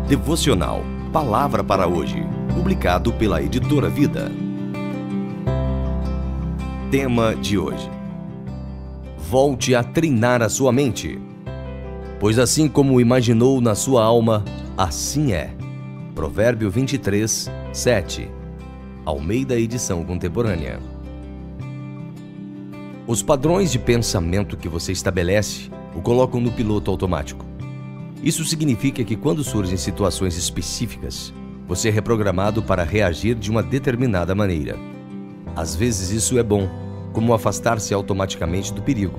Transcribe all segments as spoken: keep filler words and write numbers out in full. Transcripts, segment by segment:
Devocional Palavra para Hoje, publicado pela Editora Vida. Tema de hoje: volte a treinar a sua mente, pois assim como imaginou na sua alma, assim é. Provérbio vinte e três, sete. Almeida, edição contemporânea. Os padrões de pensamento que você estabelece o colocam no piloto automático. Isso significa que quando surgem situações específicas, você é reprogramado para reagir de uma determinada maneira. Às vezes isso é bom, como afastar-se automaticamente do perigo.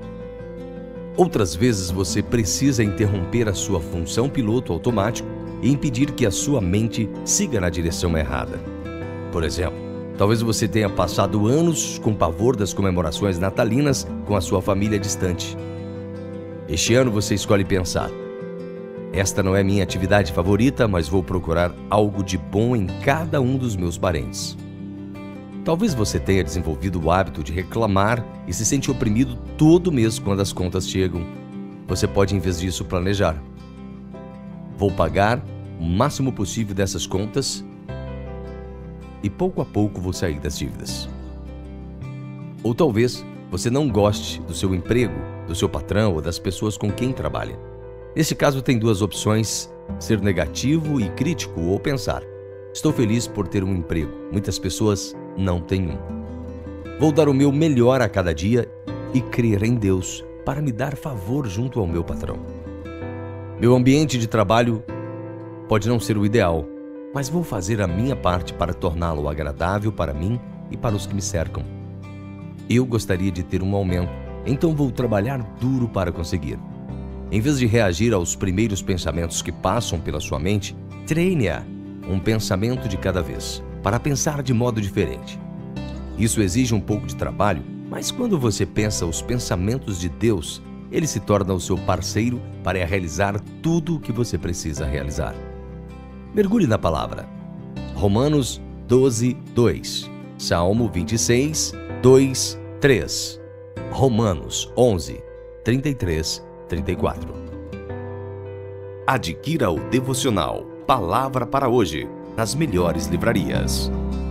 Outras vezes você precisa interromper a sua função piloto automático e impedir que a sua mente siga na direção errada. Por exemplo, talvez você tenha passado anos com pavor das comemorações natalinas com a sua família distante. Este ano você escolhe pensar: esta não é minha atividade favorita, mas vou procurar algo de bom em cada um dos meus parentes. Talvez você tenha desenvolvido o hábito de reclamar e se sente oprimido todo mês quando as contas chegam. Você pode, em vez disso, planejar: vou pagar o máximo possível dessas contas e pouco a pouco vou sair das dívidas. Ou talvez você não goste do seu emprego, do seu patrão ou das pessoas com quem trabalha. Nesse caso, tem duas opções: ser negativo e crítico, ou pensar: estou feliz por ter um emprego, muitas pessoas não têm um. Vou dar o meu melhor a cada dia e crer em Deus para me dar favor junto ao meu patrão. Meu ambiente de trabalho pode não ser o ideal, mas vou fazer a minha parte para torná-lo agradável para mim e para os que me cercam. Eu gostaria de ter um aumento, então vou trabalhar duro para conseguir. Em vez de reagir aos primeiros pensamentos que passam pela sua mente, treine-a, um pensamento de cada vez, para pensar de modo diferente. Isso exige um pouco de trabalho, mas quando você pensa os pensamentos de Deus, ele se torna o seu parceiro para realizar tudo o que você precisa realizar. Mergulhe na palavra. Romanos doze, dois. Salmo vinte e seis, dois, três. Romanos onze, trinta e três, trinta e quatro. Adquira o devocional Palavra para Hoje nas melhores livrarias.